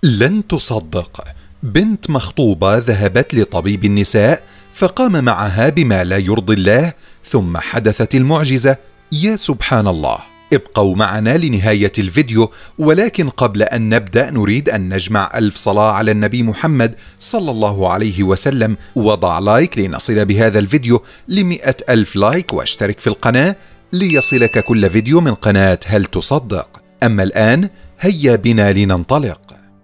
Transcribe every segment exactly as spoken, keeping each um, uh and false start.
لن تصدق، بنت مخطوبة ذهبت لطبيب النساء فقام معها بما لا يرضي الله، ثم حدثت المعجزة. يا سبحان الله. ابقوا معنا لنهاية الفيديو، ولكن قبل أن نبدأ نريد أن نجمع ألف صلاة على النبي محمد صلى الله عليه وسلم. وضع لايك لنصل بهذا الفيديو لمئة ألف لايك، واشترك في القناة ليصلك كل فيديو من قناة هل تصدق. أما الآن هيا بنا لننطلق.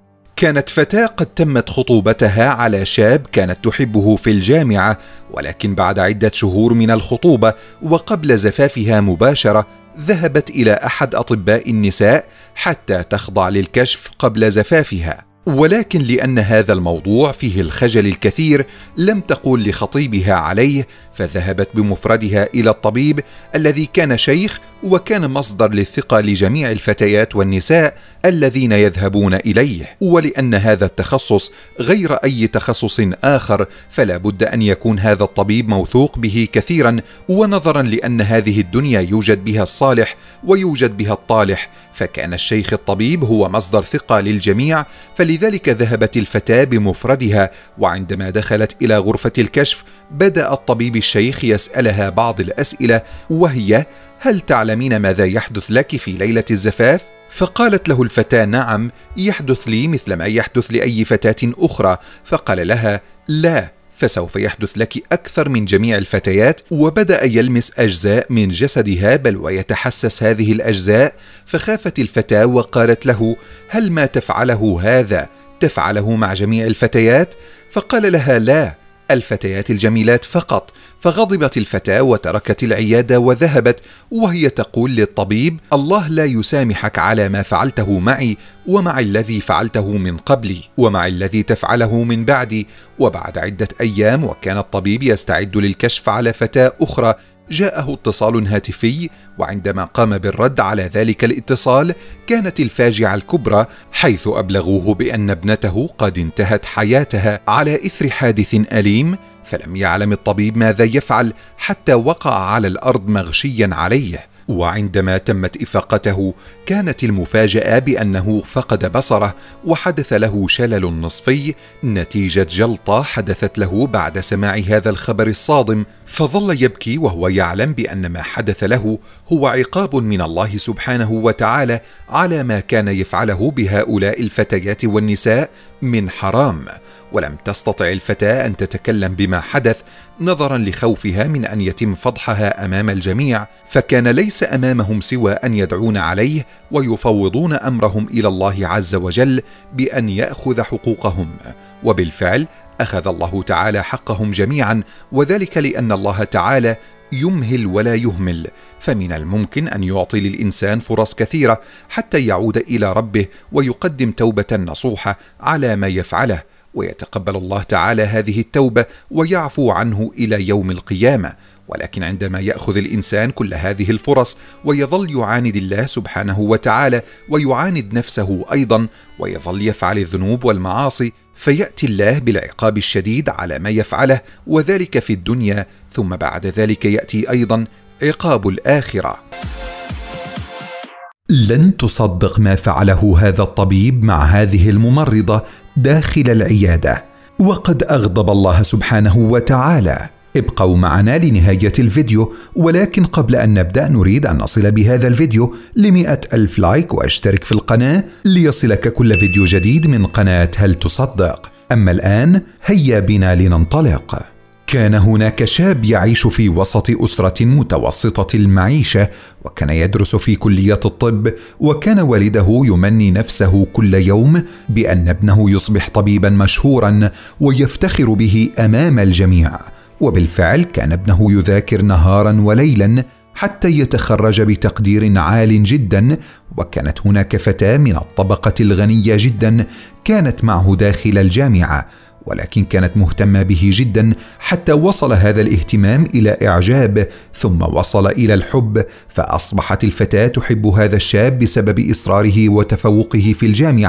كانت فتاة قد تمت خطوبتها على شاب كانت تحبه في الجامعة، ولكن بعد عدة شهور من الخطوبة وقبل زفافها مباشرة ذهبت إلى أحد أطباء النساء حتى تخضع للكشف قبل زفافها، ولكن لأن هذا الموضوع فيه الخجل الكثير لم تقول لخطيبها عليه، فذهبت بمفردها إلى الطبيب الذي كان شيخ وكان مصدر للثقة لجميع الفتيات والنساء الذين يذهبون إليه. ولأن هذا التخصص غير أي تخصص آخر فلا بد أن يكون هذا الطبيب موثوق به كثيرا، ونظرا لأن هذه الدنيا يوجد بها الصالح ويوجد بها الطالح، فكان الشيخ الطبيب هو مصدر ثقة للجميع، فلذلك ذهبت الفتاة بمفردها. وعندما دخلت إلى غرفة الكشف بدأ الطبيب الشيخ يسألها بعض الأسئلة، وهي: هل تعلمين ماذا يحدث لك في ليلة الزفاف؟ فقالت له الفتاة: نعم، يحدث لي مثل ما يحدث لأي فتاة أخرى. فقال لها: لا، فسوف يحدث لك أكثر من جميع الفتيات. وبدأ يلمس أجزاء من جسدها بل ويتحسس هذه الأجزاء، فخافت الفتاة وقالت له: هل ما تفعله هذا تفعله مع جميع الفتيات؟ فقال لها: لا، الفتيات الجميلات فقط. فغضبت الفتاة وتركت العيادة وذهبت، وهي تقول للطبيب: الله لا يسامحك على ما فعلته معي ومع الذي فعلته من قبلي ومع الذي تفعله من بعدي. وبعد عدة أيام وكان الطبيب يستعد للكشف على فتاة أخرى جاءه اتصال هاتفي، وعندما قام بالرد على ذلك الاتصال كانت الفاجعة الكبرى، حيث أبلغوه بأن ابنته قد انتهت حياتها على إثر حادث أليم. فلم يعلم الطبيب ماذا يفعل حتى وقع على الأرض مغشيا عليه. وعندما تمت إفاقته كانت المفاجأة بأنه فقد بصره وحدث له شلل نصفي نتيجة جلطة حدثت له بعد سماع هذا الخبر الصادم. فظل يبكي وهو يعلم بأن ما حدث له هو عقاب من الله سبحانه وتعالى على ما كان يفعله بهؤلاء الفتيات والنساء من حرام. ولم تستطع الفتاة أن تتكلم بما حدث نظرا لخوفها من أن يتم فضحها أمام الجميع، فكان ليس أمامهم سوى أن يدعون عليه ويفوضون أمرهم إلى الله عز وجل بأن يأخذ حقوقهم. وبالفعل أخذ الله تعالى حقهم جميعا، وذلك لأن الله تعالى يمهل ولا يهمل، فمن الممكن أن يعطي للإنسان فرص كثيرة حتى يعود إلى ربه ويقدم توبة نصوحة على ما يفعله، ويتقبل الله تعالى هذه التوبة ويعفو عنه إلى يوم القيامة. ولكن عندما يأخذ الإنسان كل هذه الفرص ويظل يعاند الله سبحانه وتعالى ويعاند نفسه أيضا ويظل يفعل الذنوب والمعاصي، فيأتي الله بالعقاب الشديد على ما يفعله، وذلك في الدنيا، ثم بعد ذلك يأتي أيضا عقاب الآخرة. لن تصدق ما فعله هذا الطبيب مع هذه الممرضة داخل العيادة، وقد أغضب الله سبحانه وتعالى. ابقوا معنا لنهاية الفيديو، ولكن قبل أن نبدأ نريد أن نصل بهذا الفيديو لمئة ألف لايك، واشترك في القناة ليصلك كل فيديو جديد من قناة هل تصدق. أما الآن هيا بنا لننطلق. كان هناك شاب يعيش في وسط أسرة متوسطة المعيشة، وكان يدرس في كلية الطب، وكان والده يمني نفسه كل يوم بأن ابنه يصبح طبيبا مشهورا ويفتخر به أمام الجميع. وبالفعل كان ابنه يذاكر نهارا وليلا حتى يتخرج بتقدير عال جدا. وكانت هناك فتاة من الطبقة الغنية جدا كانت معه داخل الجامعة، ولكن كانت مهتمة به جدا حتى وصل هذا الاهتمام إلى إعجاب، ثم وصل إلى الحب، فأصبحت الفتاة تحب هذا الشاب بسبب إصراره وتفوقه في الجامعة.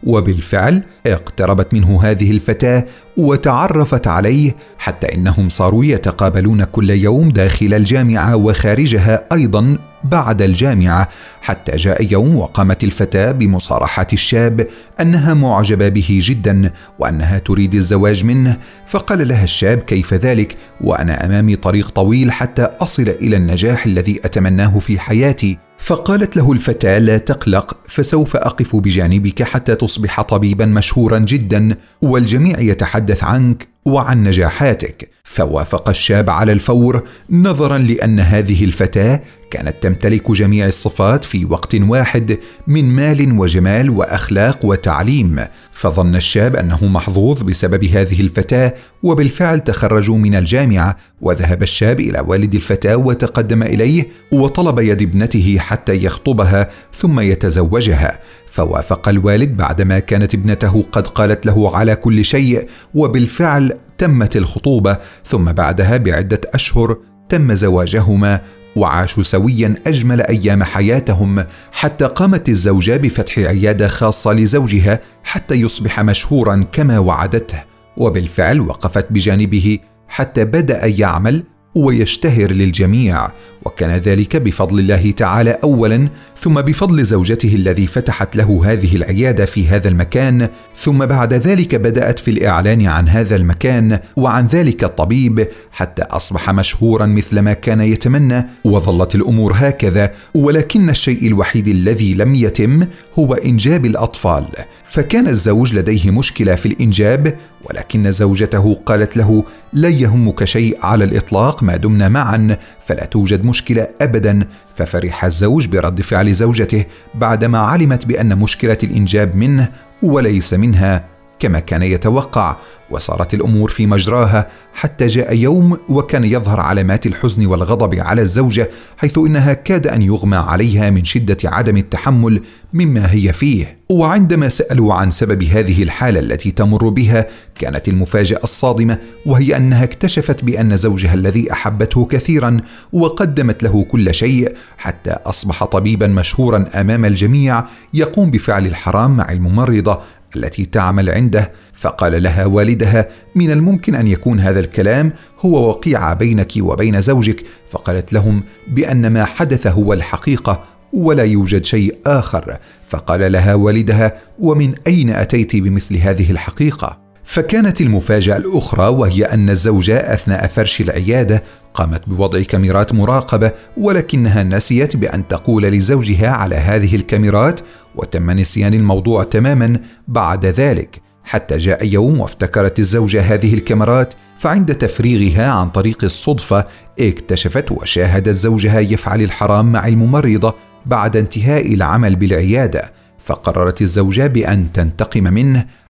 وبالفعل اقتربت منه هذه الفتاة وتعرفت عليه، حتى إنهم صاروا يتقابلون كل يوم داخل الجامعة وخارجها أيضا بعد الجامعة، حتى جاء يوم وقامت الفتاة بمصارحة الشاب أنها معجبة به جدا وأنها تريد الزواج منه. فقال لها الشاب: كيف ذلك وأنا أمامي طريق طويل حتى أصل إلى النجاح الذي أتمناه في حياتي. فقالت له الفتاة: لا تقلق، فسوف أقف بجانبك حتى تصبح طبيبا مشهورا جدا والجميع يتحدث عنك وعن نجاحاتك. فوافق الشاب على الفور، نظرا لأن هذه الفتاة كانت تمتلك جميع الصفات في وقت واحد من مال وجمال وأخلاق وتعليم. فظن الشاب أنه محظوظ بسبب هذه الفتاة، وبالفعل تخرجوا من الجامعة، وذهب الشاب إلى والد الفتاة وتقدم إليه وطلب يد ابنته حتى يخطبها ثم يتزوجها. فوافق الوالد بعدما كانت ابنته قد قالت له على كل شيء، وبالفعل تمت الخطوبة، ثم بعدها بعدة أشهر تم زواجهما وعاشوا سويا أجمل أيام حياتهم، حتى قامت الزوجة بفتح عيادة خاصة لزوجها حتى يصبح مشهورا كما وعدته. وبالفعل وقفت بجانبه حتى بدأ يعمل ويشتهر للجميع، وكان ذلك بفضل الله تعالى أولا، ثم بفضل زوجته الذي فتحت له هذه العيادة في هذا المكان، ثم بعد ذلك بدأت في الإعلان عن هذا المكان وعن ذلك الطبيب حتى أصبح مشهورا مثل ما كان يتمنى. وظلت الأمور هكذا، ولكن الشيء الوحيد الذي لم يتم هو إنجاب الأطفال. فكان الزوج لديه مشكلة في الإنجاب، ولكن زوجته قالت له: لا يهمك شيء على الإطلاق ما دمنا معا، فلا توجد مشكلة أبدا. ففرح الزوج برد فعل زوجته بعدما علمت بأن مشكلة الإنجاب منه وليس منها كما كان يتوقع، وصارت الأمور في مجراها، حتى جاء يوم وكان يظهر علامات الحزن والغضب على الزوجة، حيث إنها كاد أن يغمى عليها من شدة عدم التحمل مما هي فيه. وعندما سألوا عن سبب هذه الحالة التي تمر بها، كانت المفاجأة الصادمة، وهي أنها اكتشفت بأن زوجها الذي أحبته كثيرا وقدمت له كل شيء حتى أصبح طبيبا مشهورا أمام الجميع يقوم بفعل الحرام مع الممرضة التي تعمل عنده. فقال لها والدها: من الممكن أن يكون هذا الكلام هو وقيعة بينك وبين زوجك. فقالت لهم بأن ما حدث هو الحقيقة ولا يوجد شيء آخر. فقال لها والدها: ومن أين أتيت بمثل هذه الحقيقة؟ فكانت المفاجأة الأخرى، وهي أن الزوجة أثناء فرش العيادة قامت بوضع كاميرات مراقبة، ولكنها نسيت بأن تقول لزوجها على هذه الكاميرات، وتم نسيان الموضوع تماما بعد ذلك، حتى جاء يوم وافتكرت الزوجة هذه الكاميرات. فعند تفريغها عن طريق الصدفة اكتشفت وشاهدت زوجها يفعل الحرام مع الممرضة بعد انتهاء العمل بالعيادة. فقررت الزوجة بأن تنتقم منه